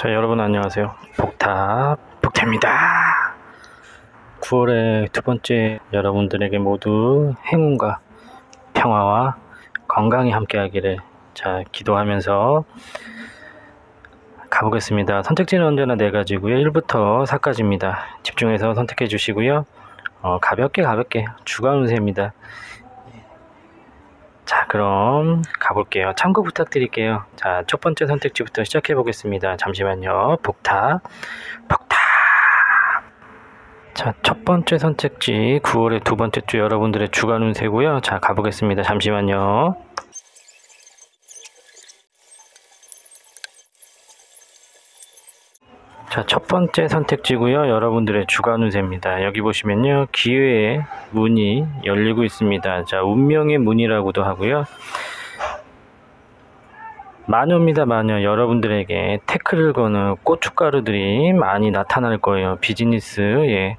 자, 여러분 안녕하세요. 복태입니다. 9월의 두 번째, 여러분들에게 모두 행운과 평화와 건강이 함께하기를 기도하면서 가보겠습니다. 선택지는 언제나 4가지고요. 1부터 4까지입니다. 집중해서 선택해 주시고요. 가볍게 주간 운세입니다. 자, 그럼 가볼게요. 참고 부탁드릴게요. 자, 첫 번째 선택지부터 시작해 보겠습니다. 잠시만요. 복탑. 자, 첫 번째 선택지 9월의 두 번째 주 여러분들의 주간 운세고요. 자, 가보겠습니다. 잠시만요. 자, 첫 번째 선택지고요. 여러분들의 주간 운세입니다. 여기 보시면요. 기회의 문이 열리고 있습니다. 자, 운명의 문이라고도 하고요. 마녀입니다. 마녀. 여러분들에게 태클을 거는 고춧가루들이 많이 나타날 거예요. 비즈니스,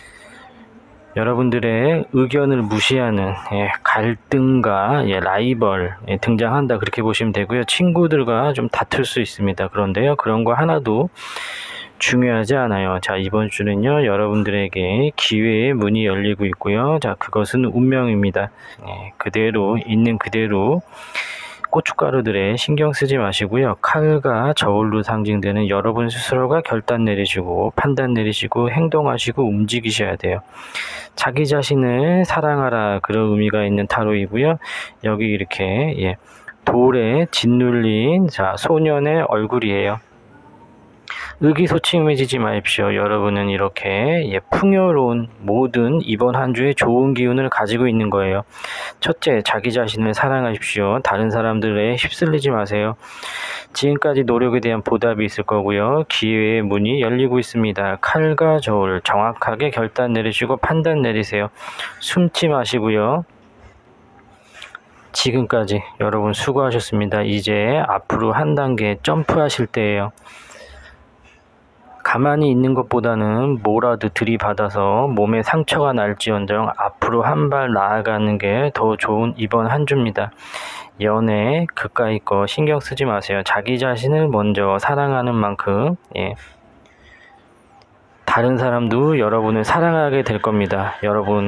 여러분들의 의견을 무시하는 갈등과 라이벌 등장한다. 그렇게 보시면 되고요. 친구들과 좀 다툴 수 있습니다. 그런데요. 그런 거 하나도 중요하지 않아요. 자, 이번 주는요, 여러분들에게 기회의 문이 열리고 있고요. 자, 그것은 운명입니다. 그대로, 있는 그대로 고춧가루들에 신경 쓰지 마시고요. 칼과 저울로 상징되는 여러분 스스로가 결단 내리시고, 판단 내리시고, 행동하시고, 움직이셔야 돼요. 자기 자신을 사랑하라, 그런 의미가 있는 타로이고요. 여기 이렇게, 돌에 짓눌린, 소년의 얼굴이에요. 의기소침해지지 마십시오. 여러분은 이렇게 풍요로운 모든 이번 한 주에 좋은 기운을 가지고 있는 거예요. 첫째, 자기 자신을 사랑하십시오. 다른 사람들에 휩쓸리지 마세요. 지금까지 노력에 대한 보답이 있을 거고요. 기회의 문이 열리고 있습니다. 칼과 저울 정확하게 결단 내리시고 판단 내리세요. 숨지 마시고요. 지금까지 여러분 수고하셨습니다. 이제 앞으로 한 단계 점프하실 때예요. 가만히 있는 것보다는 뭐라도 들이받아서 몸에 상처가 날지언정 앞으로 한 발 나아가는 게 더 좋은 이번 한 주입니다. 연애 그까이 거 신경 쓰지 마세요. 자기 자신을 먼저 사랑하는 만큼 다른 사람도 여러분을 사랑하게 될 겁니다. 여러분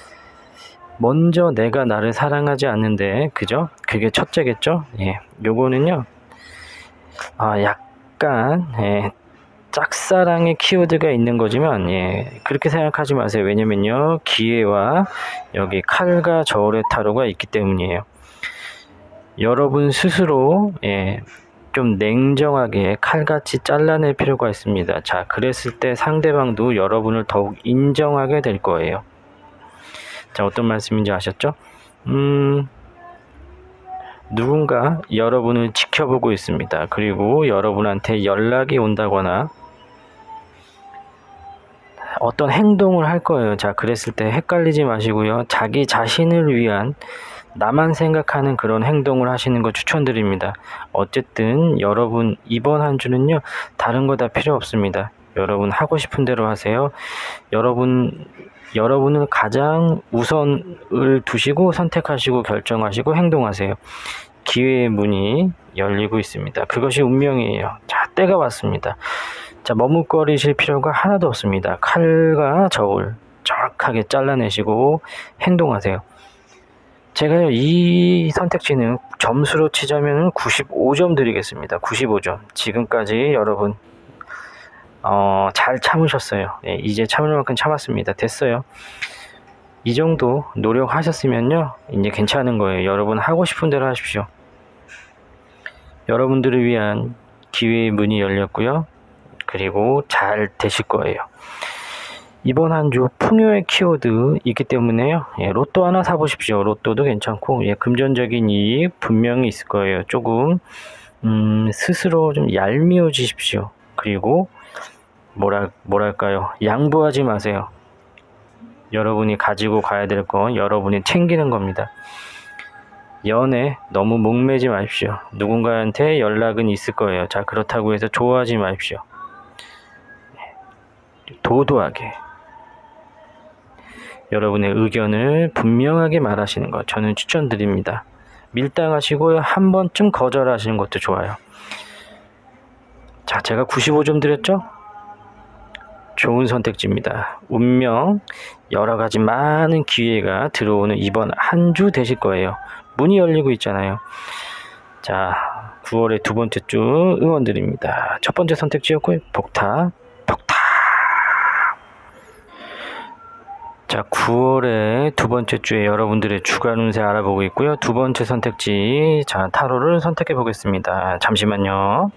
먼저 내가 나를 사랑하지 않는데 그죠? 그게 첫째겠죠? 요거는요 약간 짝사랑의 키워드가 있는 거지만 그렇게 생각하지 마세요. 왜냐면요, 기회와 여기 칼과 저울의 타로가 있기 때문이에요. 여러분 스스로 좀 냉정하게 칼같이 잘라낼 필요가 있습니다. 자, 그랬을 때 상대방도 여러분을 더욱 인정하게 될 거예요. 자, 어떤 말씀인지 아셨죠? 누군가 여러분을 지켜보고 있습니다. 그리고 여러분한테 연락이 온다거나 어떤 행동을 할 거예요. 자, 그랬을 때 헷갈리지 마시고요. 자기 자신을 위한 나만 생각하는 그런 행동을 하시는 거 추천드립니다. 어쨌든 여러분 이번 한 주는요, 다른 거 다 필요 없습니다. 여러분 하고 싶은 대로 하세요. 여러분은 가장 우선을 두시고 선택하시고 결정하시고 행동하세요. 기회의 문이 열리고 있습니다. 그것이 운명이에요. 자, 때가 왔습니다. 자, 머뭇거리실 필요가 하나도 없습니다. 칼과 저울 정확하게 잘라내시고 행동하세요. 제가요, 이 선택지는 점수로 치자면 95점 드리겠습니다. 95점. 지금까지 여러분 잘 참으셨어요. 이제 참을 만큼 참았습니다. 됐어요. 이 정도 노력하셨으면요, 이제 괜찮은 거예요. 여러분 하고 싶은 대로 하십시오. 여러분들을 위한 기회의 문이 열렸고요. 그리고 잘 되실 거예요. 이번 한 주 풍요의 키워드 있기 때문에요. 로또 하나 사보십시오. 로또도 괜찮고, 금전적인 이익 분명히 있을 거예요. 조금 스스로 좀 얄미워지십시오. 그리고 뭐랄까요? 양보하지 마세요. 여러분이 가지고 가야 될 건 여러분이 챙기는 겁니다. 연애 너무 목매지 마십시오. 누군가한테 연락은 있을 거예요. 자, 그렇다고 해서 좋아하지 마십시오. 도도하게 여러분의 의견을 분명하게 말하시는 것 저는 추천드립니다. 밀당하시고 한 번쯤 거절하시는 것도 좋아요. 자, 제가 95점 드렸죠? 좋은 선택지입니다. 운명, 여러 가지 많은 기회가 들어오는 이번 한 주 되실 거예요. 문이 열리고 있잖아요. 자, 9월의 두 번째 주 응원드립니다. 첫 번째 선택지였고요. 복탁. 자, 9월의 두 번째 주에 여러분들의 주간 운세 알아보고 있고요. 두 번째 선택지, 자, 타로를 선택해 보겠습니다. 잠시만요.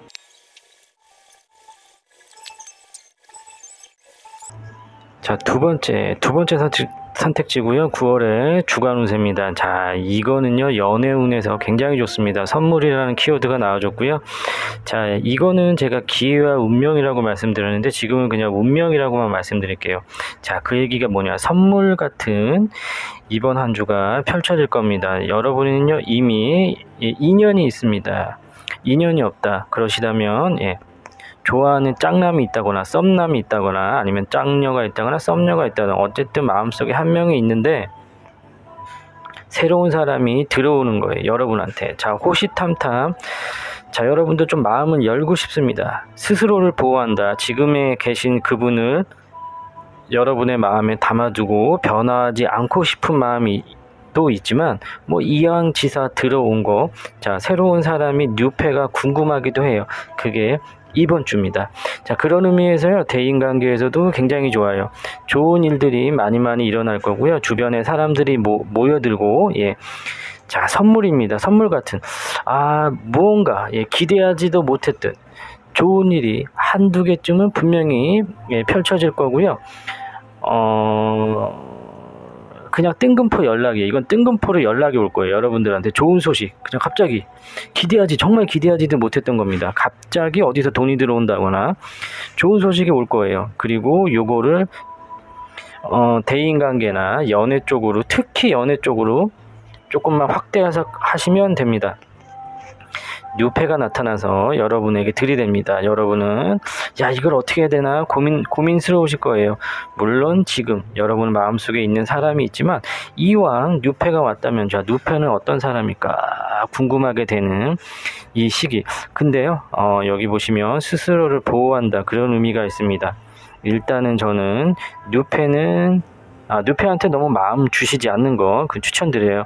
자, 두 번째 선택지고요. 9월의 주간 운세입니다. 자, 이거는요, 연애 운에서 굉장히 좋습니다. 선물이라는 키워드가 나와줬고요. 자, 이거는 제가 기회와 운명이라고 말씀드렸는데 지금은 그냥 운명이라고만 말씀드릴게요. 자, 그 얘기가 뭐냐, 선물 같은 이번 한 주가 펼쳐질 겁니다. 여러분은요, 이미 인연이 있습니다. 인연이 없다 그러시다면, 좋아하는 짝남이 있다거나 썸남이 있다거나 아니면 짝녀가 있다거나 썸녀가 있다거나 어쨌든 마음속에 한 명이 있는데 새로운 사람이 들어오는 거예요, 여러분한테. 자, 호시탐탐. 자, 여러분도 좀 마음을 열고 싶습니다. 스스로를 보호한다. 지금에 계신 그분을 여러분의 마음에 담아두고 변하지 않고 싶은 마음이 또 있지만 뭐 이왕지사 들어온 거, 자, 새로운 사람이 뉴페가 궁금하기도 해요. 그게 이번 주입니다. 자, 그런 의미에서요, 대인관계에서도 굉장히 좋아요. 좋은 일들이 많이 일어날 거고요. 주변에 사람들이 모여들고, 자, 선물입니다. 선물 같은, 무언가, 기대하지도 못했던 좋은 일이 한두 개쯤은 분명히 펼쳐질 거고요. 그냥 뜬금포 연락이, 이건 뜬금포로 연락이 올 거예요. 여러분들한테 좋은 소식, 그냥 갑자기 정말 기대하지도 못했던 겁니다. 갑자기 어디서 돈이 들어온다거나 좋은 소식이 올 거예요. 그리고 요거를 대인관계나 연애 쪽으로, 특히 연애 쪽으로 조금만 확대해서 하시면 됩니다. 뉴페가 나타나서 여러분에게 들이댑니다. 여러분은 이걸 어떻게 해야 되나 고민스러우실 거예요. 물론 지금 여러분 마음속에 있는 사람이 있지만 이왕 뉴페가 왔다면, 자, 뉴페는 어떤 사람일까 궁금하게 되는 이 시기. 근데요, 여기 보시면 스스로를 보호한다, 그런 의미가 있습니다. 일단은 저는 뉴페한테 너무 마음 주시지 않는 거 추천드려요.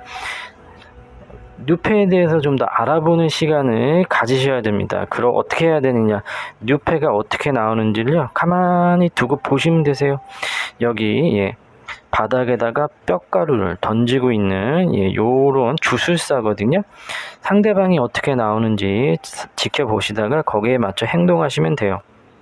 뉴페에 대해서 좀 더 알아보는 시간을 가지셔야 됩니다. 그럼 어떻게 해야 되느냐, 뉴페가 어떻게 나오는지를요, 가만히 두고 보시면 되세요. 여기 바닥에다가 뼈가루를 던지고 있는 요런 주술사거든요. 상대방이 어떻게 나오는지 지켜보시다가 거기에 맞춰 행동하시면 돼요.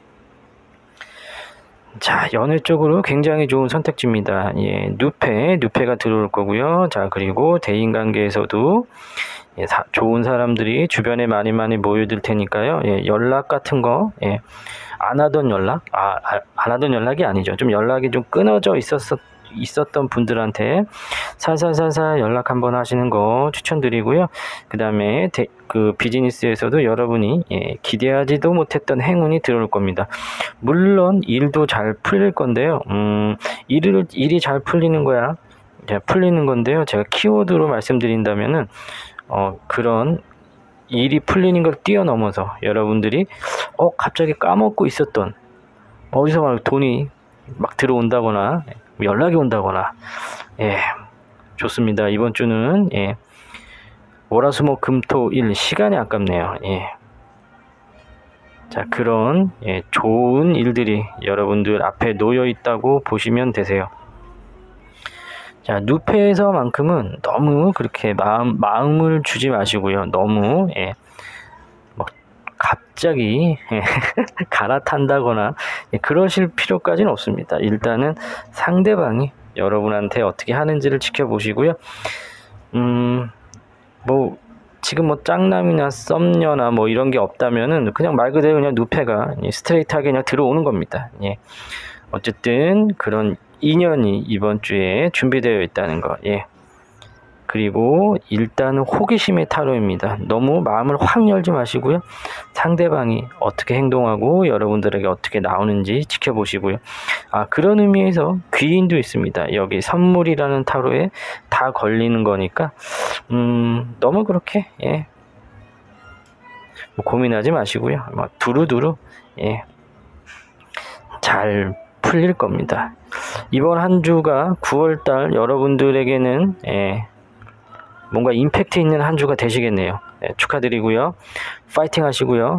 자, 연애 쪽으로 굉장히 좋은 선택지입니다. 뉴페가 들어올 거고요. 자, 그리고 대인관계에서도 좋은 사람들이 주변에 많이 모여들 테니까요. 연락 같은 거, 안 하던 연락이 아니죠. 좀 연락이 좀 끊어져 있었던 분들한테 살살 연락 한번 하시는 거 추천드리고요. 그 다음에 그 비즈니스에서도 여러분이 기대하지도 못했던 행운이 들어올 겁니다. 물론 일도 잘 풀릴 건데요. 일이 잘 풀리는 건데요. 제가 키워드로 말씀드린다면은 그런 일이 풀리는 걸 뛰어넘어서 여러분들이 갑자기 까먹고 있었던, 어디서 막 돈이 막 들어온다거나 연락이 온다거나, 좋습니다. 이번 주는 월화수목금토일 시간이 아깝네요. 자, 그런 좋은 일들이 여러분들 앞에 놓여 있다고 보시면 되세요. 자, 뉴페에서만큼은 너무 그렇게 마음을 주지 마시고요. 너무 갑자기 갈아탄다거나 그러실 필요까지는 없습니다. 일단은 상대방이 여러분한테 어떻게 하는지를 지켜보시고요. 지금 짝남이나 썸녀나 이런 게 없다면은 그냥 말 그대로 그냥 뉴페가 스트레이트하게 그냥 들어오는 겁니다. 어쨌든 그런 인연이 이번 주에 준비되어 있다는 거. 그리고 일단은 호기심의 타로입니다. 너무 마음을 확 열지 마시고요. 상대방이 어떻게 행동하고 여러분들에게 어떻게 나오는지 지켜보시고요. 그런 의미에서 귀인도 있습니다. 여기 선물이라는 타로에 다 걸리는 거니까 너무 그렇게 고민하지 마시고요. 두루두루 예, 잘 풀릴 겁니다. 이번 한 주가 9월달 여러분들에게는 뭔가 임팩트 있는 한 주가 되시겠네요. 축하드리고요. 파이팅 하시고요.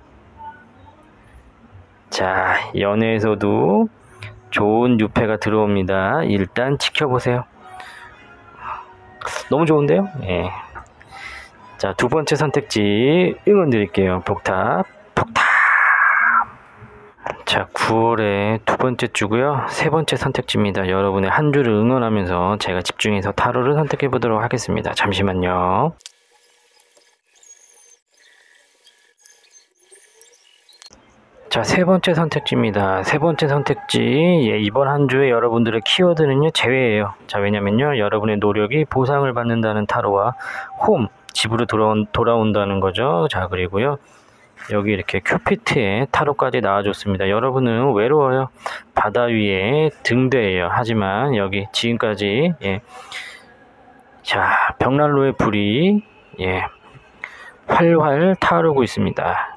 자, 연애에서도 좋은 유패가 들어옵니다. 일단 지켜보세요. 너무 좋은데요? 자, 두 번째 선택지 응원 드릴게요. 복탑. 자, 9월의 두 번째 주고요. 세 번째 선택지입니다. 여러분의 한 주를 응원하면서 제가 집중해서 타로를 선택해 보도록 하겠습니다. 잠시만요. 자, 세 번째 선택지입니다. 세 번째 선택지. 이번 한 주에 여러분들의 키워드는요, 재회예요. 자, 왜냐면요, 여러분의 노력이 보상을 받는다는 타로와 홈, 집으로 돌아온다는 거죠. 자, 그리고요, 여기 이렇게 큐피트의 타로까지 나와줬습니다. 여러분은 외로워요. 바다 위에 등대예요. 하지만 여기 지금까지 자, 벽난로의 불이 활활 타오르고 있습니다.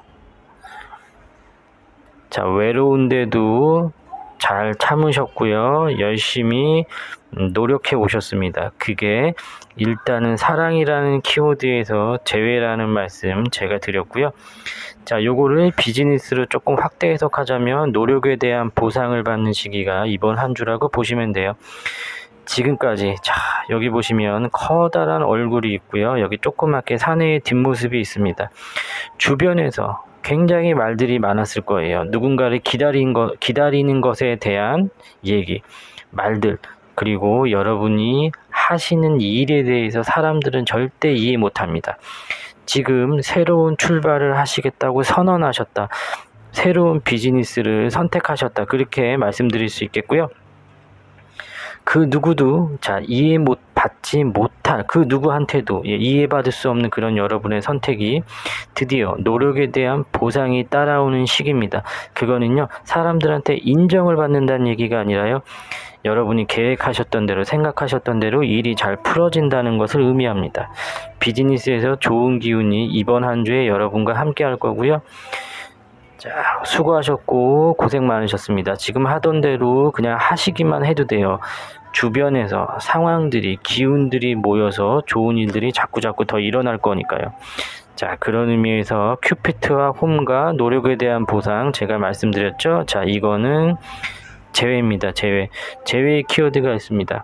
자, 외로운데도 잘 참으셨고요. 열심히 노력해 오셨습니다. 그게 일단은 사랑이라는 키워드에서 재회라는 말씀 제가 드렸고요. 자, 요거를 비즈니스로 조금 확대 해석하자면 노력에 대한 보상을 받는 시기가 이번 한 주라고 보시면 돼요. 지금까지, 자, 여기 보시면 커다란 얼굴이 있고요. 여기 조그맣게 사내의 뒷모습이 있습니다. 주변에서 굉장히 말들이 많았을 거예요. 누군가를 기다리는 것에 대한 얘기, 말들, 그리고 여러분이 하시는 일에 대해서 사람들은 절대 이해 못합니다. 지금 새로운 출발을 하시겠다고 선언하셨다. 새로운 비즈니스를 선택하셨다. 그렇게 말씀드릴 수 있겠고요. 그 누구도 받지 못할 그 누구한테도 이해받을 수 없는 그런 여러분의 선택이 드디어 노력에 대한 보상이 따라오는 시기입니다. 그거는요, 사람들한테 인정을 받는다는 얘기가 아니라요, 여러분이 계획하셨던 대로 생각하셨던 대로 일이 잘 풀어진다는 것을 의미합니다. 비즈니스에서 좋은 기운이 이번 한 주에 여러분과 함께 할 거고요. 자, 수고하셨고 고생 많으셨습니다. 지금 하던 대로 그냥 하시기만 해도 돼요. 주변에서 상황들이, 기운들이 모여서 좋은 일들이 자꾸자꾸 더 일어날 거니까요. 자, 그런 의미에서 큐피트와 홈과 노력에 대한 보상 제가 말씀드렸죠. 자, 이거는 재회입니다. 재회의 키워드가 있습니다.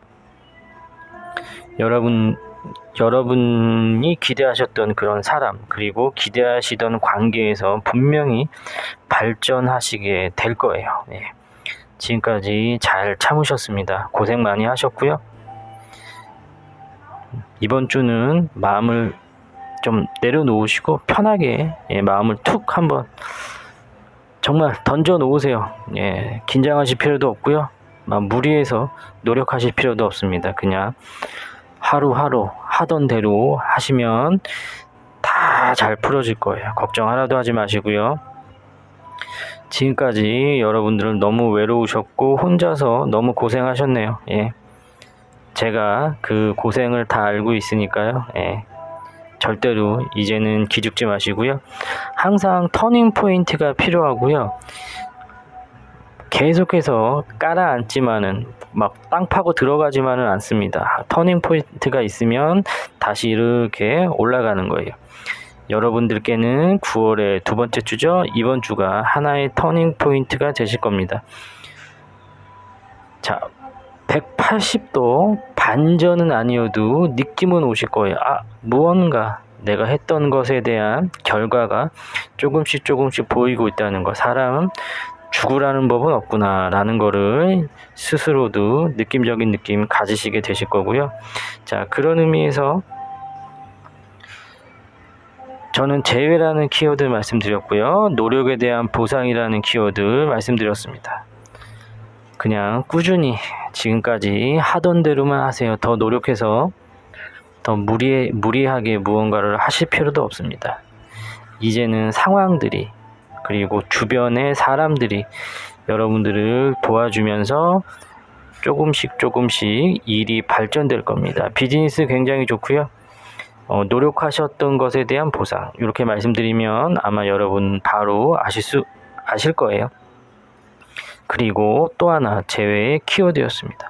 여러분이 기대하셨던 그런 사람, 그리고 기대하시던 관계에서 분명히 발전하시게 될 거예요. 지금까지 잘 참으셨습니다. 고생 많이 하셨고요. 이번 주는 마음을 좀 내려놓으시고 편하게 마음을 툭 한번 정말 던져 놓으세요. 긴장하실 필요도 없고요. 무리해서 노력하실 필요도 없습니다. 그냥 하루하루 하던 대로 하시면 다 잘 풀어질 거예요. 걱정 하나도 하지 마시고요. 지금까지 여러분들은 너무 외로우셨고 혼자서 너무 고생하셨네요. 제가 그 고생을 다 알고 있으니까요. 절대로 이제는 기죽지 마시고요. 항상 터닝 포인트가 필요하고요. 계속해서 깔아앉지만은 막 땅 파고 들어가지만은 않습니다. 터닝 포인트가 있으면 다시 이렇게 올라가는 거예요. 여러분들께는 9월의 두 번째 주죠. 이번 주가 하나의 터닝 포인트가 되실 겁니다. 자, 180도 반전은 아니어도 느낌은 오실 거예요. 무언가 내가 했던 것에 대한 결과가 조금씩 보이고 있다는 거. 사람은 죽으라는 법은 없구나 라는 거를 스스로도 느낌적인 느낌 가지시게 되실 거고요. 자, 그런 의미에서 저는 재회라는 키워드 말씀드렸고요. 노력에 대한 보상이라는 키워드 말씀드렸습니다. 그냥 꾸준히 지금까지 하던 대로만 하세요. 더 노력해서 더 무리하게 무언가를 하실 필요도 없습니다. 이제는 상황들이, 그리고 주변의 사람들이 여러분들을 도와주면서 조금씩 일이 발전될 겁니다. 비즈니스 굉장히 좋고요. 노력하셨던 것에 대한 보상, 이렇게 말씀드리면 아마 여러분 바로 아실 거예요. 그리고 또 하나 제외의 키워드였습니다.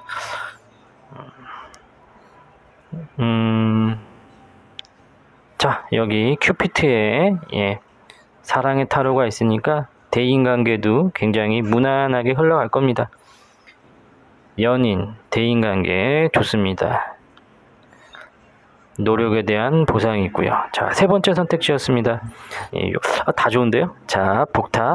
자, 여기 큐피트에 사랑의 타로가 있으니까 대인관계도 굉장히 무난하게 흘러갈 겁니다. 연인, 대인관계 좋습니다. 노력에 대한 보상이 있고요. 자, 세 번째 선택지였습니다. 다 좋은데요? 자, 복타.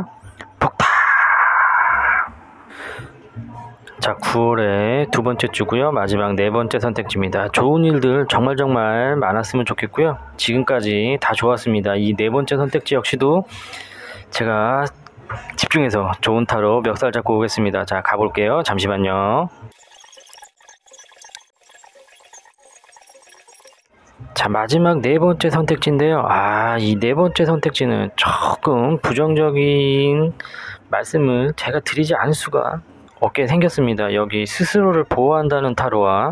자, 9월의 두 번째 주고요. 마지막 네 번째 선택지입니다. 좋은 일들 정말 많았으면 좋겠고요. 지금까지 다 좋았습니다. 이 네 번째 선택지 역시도 제가 집중해서 좋은 타로 멱살 잡고 오겠습니다. 자, 가볼게요. 잠시만요. 자, 마지막 네 번째 선택지인데요. 이 네 번째 선택지는 조금 부정적인 말씀을 제가 드리지 않을 수가 없게 생겼습니다. 여기 스스로를 보호한다는 타로와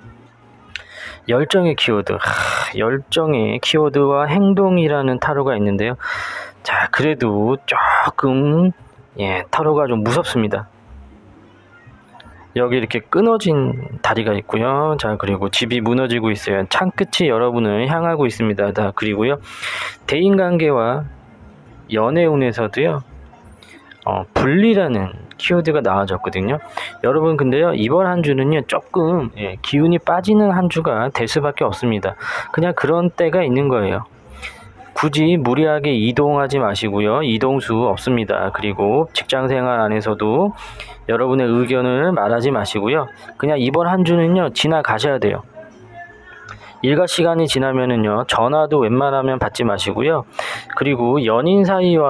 열정의 키워드, 열정의 키워드와 행동이라는 타로가 있는데요. 자, 그래도 조금 타로가 좀 무섭습니다. 여기 이렇게 끊어진 다리가 있고요. 자, 그리고 집이 무너지고 있어요. 창끝이 여러분을 향하고 있습니다. 자, 그리고요, 대인관계와 연애운에서도요, 분리라는 키워드가 나와졌거든요. 여러분, 근데요, 이번 한 주는요, 조금 기운이 빠지는 한 주가 될 수밖에 없습니다. 그냥 그런 때가 있는 거예요. 굳이 무리하게 이동하지 마시고요. 이동수 없습니다. 그리고 직장생활 안에서도 여러분의 의견을 말하지 마시고요. 그냥 이번 한 주는요, 지나가셔야 돼요. 일과 시간이 지나면은요, 전화도 웬만하면 받지 마시고요. 그리고 연인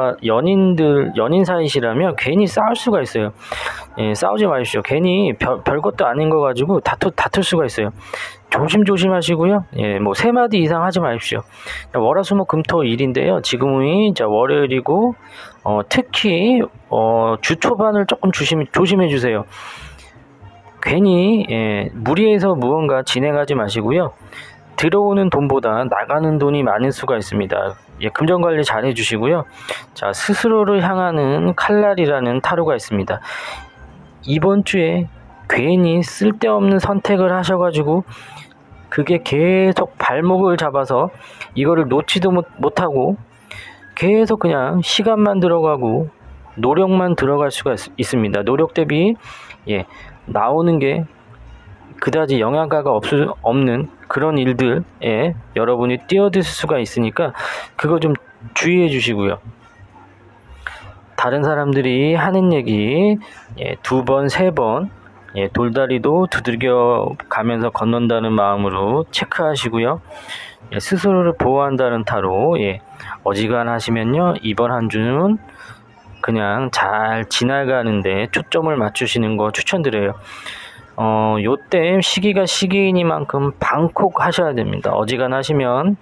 사이시라면 괜히 싸울 수가 있어요. 싸우지 마십시오. 괜히 별것도 아닌 거 가지고 다툴 수가 있어요. 조심하시고요. 뭐 3마디 이상 하지 마십시오. 월화수목금토일인데요. 지금이 월요일이고, 특히 주 초반을 조금 조심해 주세요. 괜히 무리해서 무언가 진행하지 마시고요. 들어오는 돈보다 나가는 돈이 많을 수가 있습니다. 금전관리 잘 해주시고요. 자, 스스로를 향하는 칼날이라는 타로가 있습니다. 이번 주에 괜히 쓸데없는 선택을 하셔가지고 그게 계속 발목을 잡아서 이거를 놓지도 못하고 계속 그냥 시간만 들어가고 노력만 들어갈 수가 있습니다. 노력 대비 나오는 게 그다지 영향가가 없는 그런 일들에 여러분이 뛰어들 수가 있으니까 그거 좀 주의해 주시고요. 다른 사람들이 하는 얘기 2번, 3번 돌다리도 두들겨 가면서 건넌다는 마음으로 체크하시고요. 스스로를 보호한다는 타로 어지간하시면요, 이번 한 주는 그냥 잘 지나가는데 초점을 맞추시는 거 추천드려요. 요때 시기이니만큼 방콕 하셔야 됩니다. 어지간하시면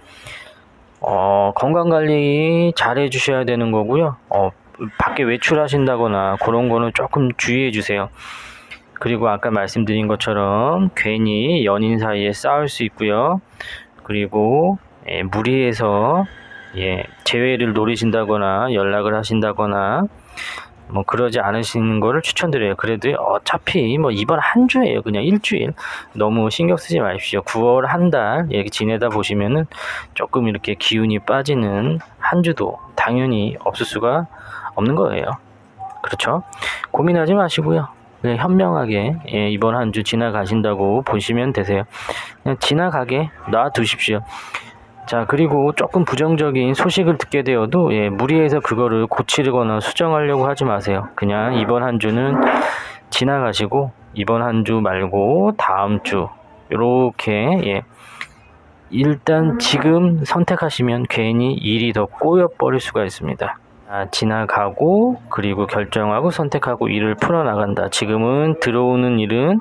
건강관리 잘 해주셔야 되는 거고요. 밖에 외출하신다거나 그런 거는 조금 주의해 주세요. 그리고 아까 말씀드린 것처럼 괜히 연인 사이에 싸울 수 있고요. 그리고 무리해서 재회를 노리신다거나 연락을 하신다거나 뭐 그러지 않으시는 거를 추천드려요. 그래도 어차피 뭐 이번 한 주예요. 그냥 일주일 너무 신경 쓰지 마십시오. 9월 한 달 이렇게 지내다 보시면은 조금 이렇게 기운이 빠지는 한 주도 당연히 없을 수가 없는 거예요. 그렇죠? 고민하지 마시고요. 그냥 현명하게 이번 한 주 지나가신다고 보시면 되세요. 그냥 지나가게 놔두십시오. 자, 그리고 조금 부정적인 소식을 듣게 되어도 무리해서 그거를 고치거나 수정하려고 하지 마세요. 그냥 이번 한 주는 지나가시고 이번 한 주 말고 다음 주 요렇게 일단 지금 선택하시면 괜히 일이 더 꼬여버릴 수가 있습니다. 지나가고 그리고 결정하고 선택하고 일을 풀어나간다. 지금은 들어오는 일은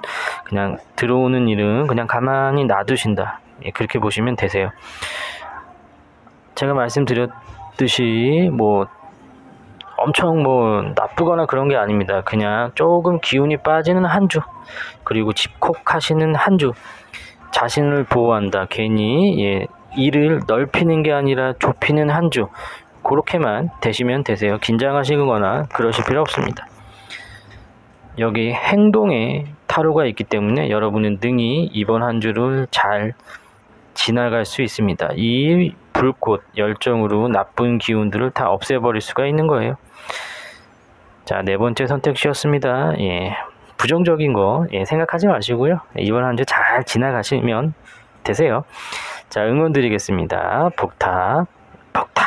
그냥 가만히 놔두신다. 그렇게 보시면 되세요. 제가 말씀드렸듯이 뭐 엄청 뭐 나쁘거나 그런 게 아닙니다. 그냥 조금 기운이 빠지는 한 주, 그리고 집콕하시는 한 주, 자신을 보호한다. 괜히 일을 넓히는 게 아니라 좁히는 한 주, 그렇게만 되시면 되세요. 긴장하시거나 그러실 필요 없습니다. 여기 행동에 타로가 있기 때문에 여러분은 능히 이번 한 주를 잘 지나갈 수 있습니다. 이 불꽃, 열정으로 나쁜 기운들을 다 없애버릴 수가 있는 거예요. 자, 네 번째 선택지였습니다. 부정적인 거 생각하지 마시고요. 이번 한 주 잘 지나가시면 되세요. 자, 응원 드리겠습니다. 복탑, 복탑.